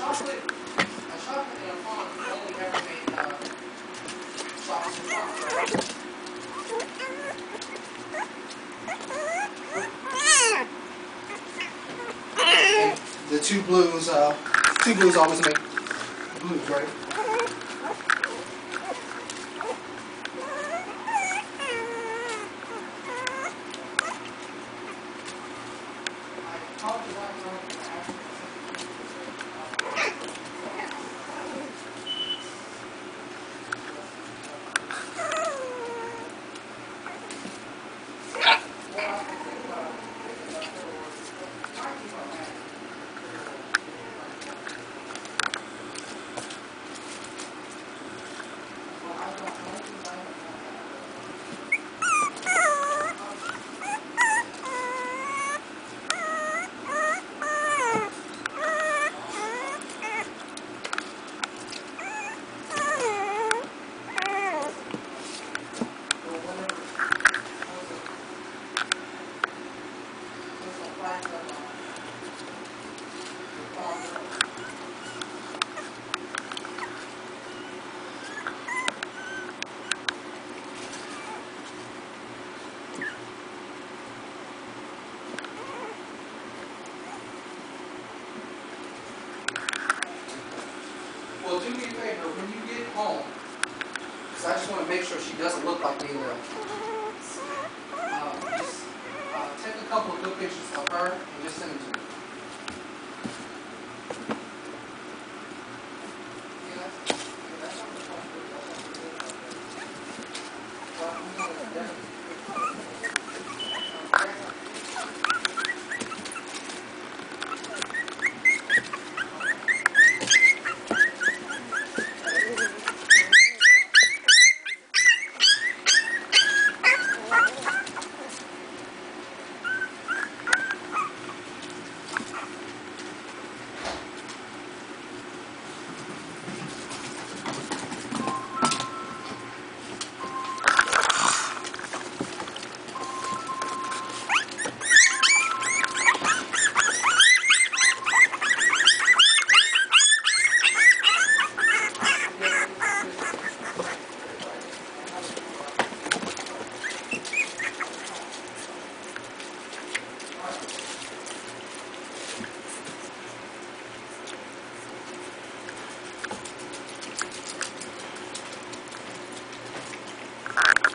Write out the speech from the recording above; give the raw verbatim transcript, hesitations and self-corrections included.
chocolate, a chocolate and a fond only ever made uh, chocolate and fond, right? And the two blues, uh, two blues always make blues, right? Well, do me a favor, when you get home, because I just want to make sure she doesn't look like me left. Uh, just uh, take a couple of good pictures of her and just send them to me.